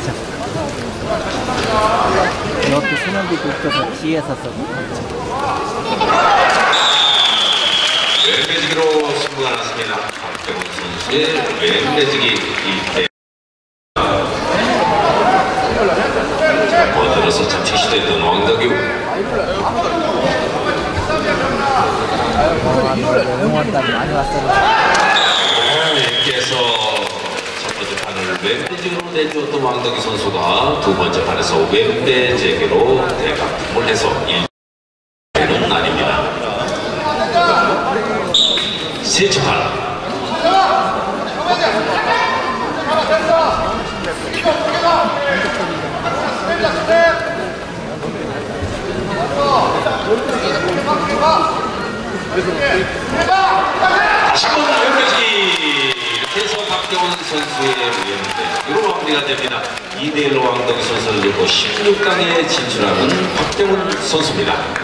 이것도 수면비 긁혀서 뒤에서 쓰고. 왼매지기로 승부가 났습니다. 박병훈 선수의 왼매지기 1대. 들어서 참 최시됐던 왕덕유. 응원단이 많이 왔어요. 께서 첫 번째 판을 왼매직으로 내주었던 왕덕유 선수가 두 번째 판에서 왼대 재개로 대각품을 해서 1대는 아닙니다. 세째 판. 다시 한번 왼매지기. 이렇게 해서 박병훈 선수의 왼매지기로 마무리가 됩니다. 2대1로 왕덕유 선수를 이고 16강에 진출하는 박병훈 선수입니다.